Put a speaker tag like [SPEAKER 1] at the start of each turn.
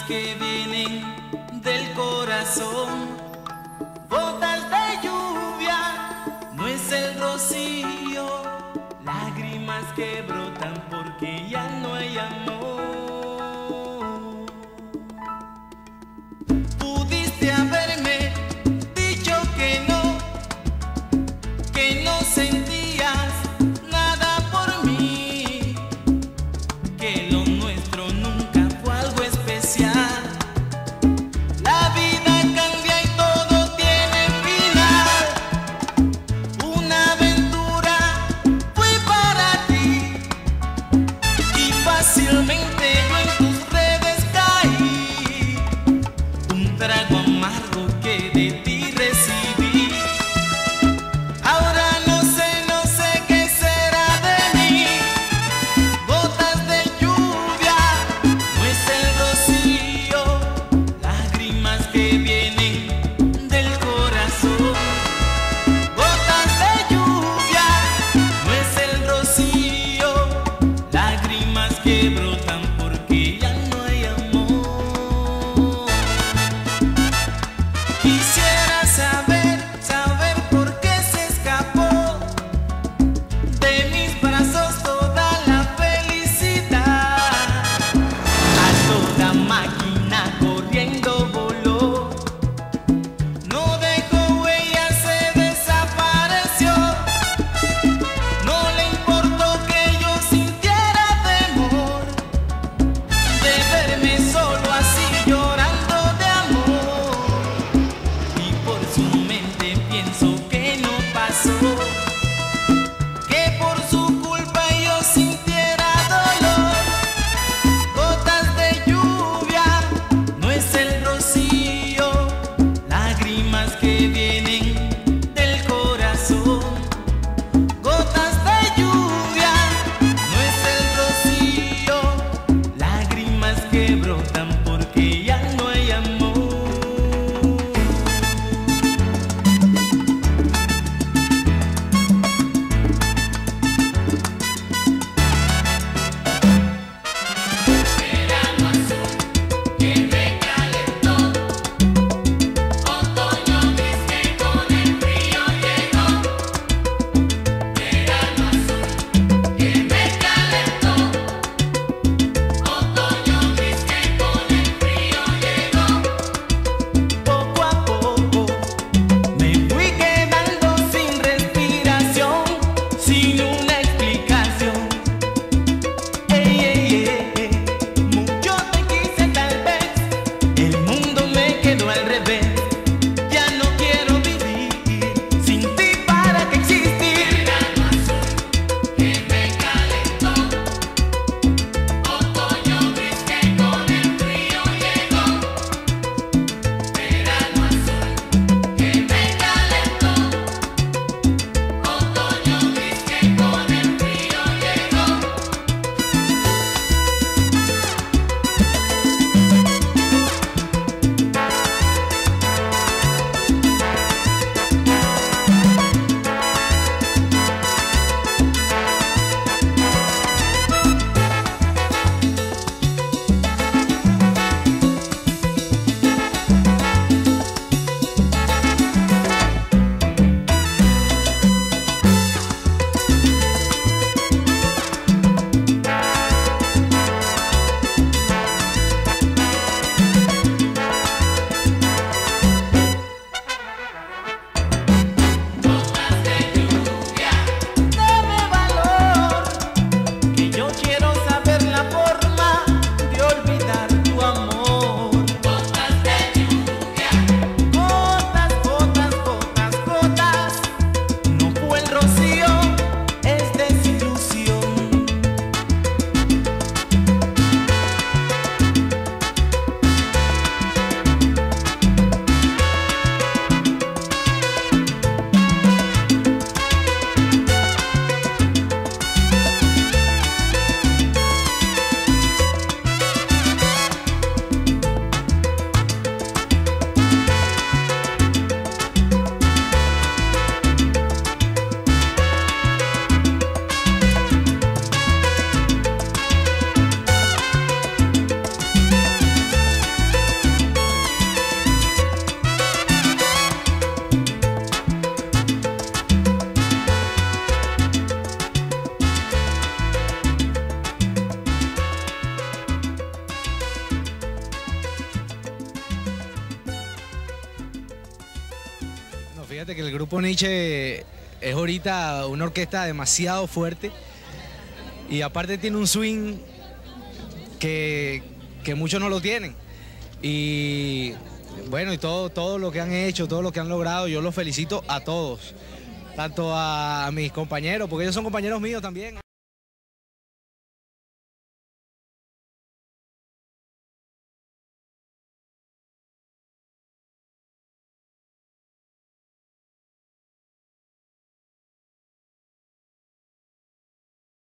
[SPEAKER 1] que vienen del corazón. Gotas de lluvia, no es el rocío, lágrimas que brotan porque ya no hay amor. Pudiste haberme dicho que no sentías nada por mí, que lo nuestro nunca fue algo especial. La vida cambia y todo tiene final. Una aventura fue para ti y fácilmente
[SPEAKER 2] Fíjate que el grupo Nietzsche es ahorita una orquesta demasiado fuerte y aparte tiene un swing que muchos no lo tienen. Y bueno, y todo lo que han hecho, todo lo que han logrado, yo los felicito a todos, tanto a mis compañeros, porque ellos son compañeros míos también.